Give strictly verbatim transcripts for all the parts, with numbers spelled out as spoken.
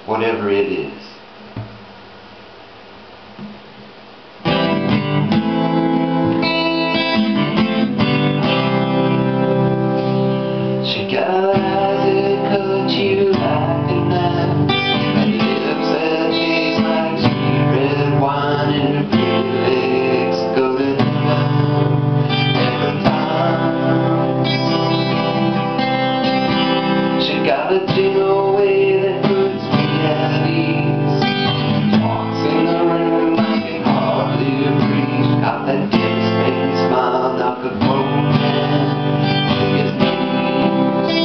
whatever it is. She got eyes that cut you like a knife, and lips that taste like sweet red wine, and her pretty legs go to town every time. She got a gentle way that puts me at ease. Walks in the room, I can hardly breathe. She got that devastating smile, knock a grown man to his knees.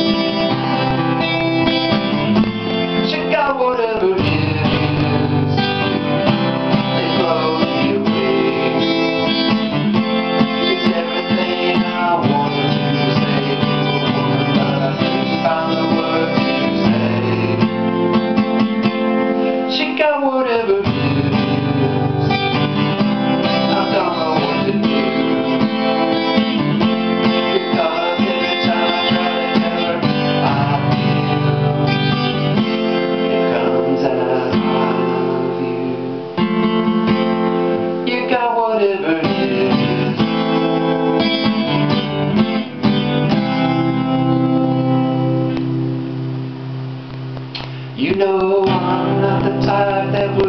She got whatever it is, they blow me away. She's everything I wanted to say to a woman, but I couldn't find the words to say. She got whatever it is, I don't know what to do, because every time I try to tell her I feel, it comes as I love you. You got whatever it is. You know I'm not the type that would